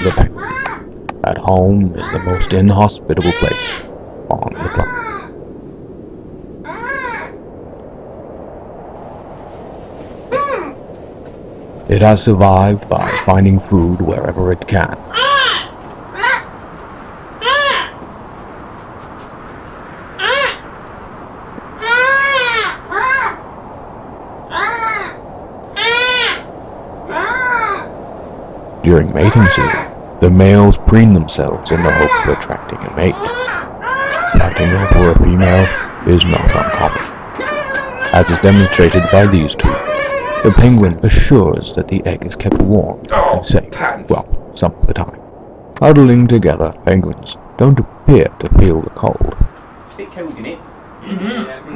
the penguin, at home in the most inhospitable place on the planet. It has survived by finding food wherever it can. During mating season, the males preen themselves in the hope of attracting a mate. Fighting over a female is not uncommon, as is demonstrated by these two. The penguin assures that the egg is kept warm and safe, well, some of the time. Huddling together, penguins don't appear to feel the cold. It's a bit cold, isn't it? Mm-hmm.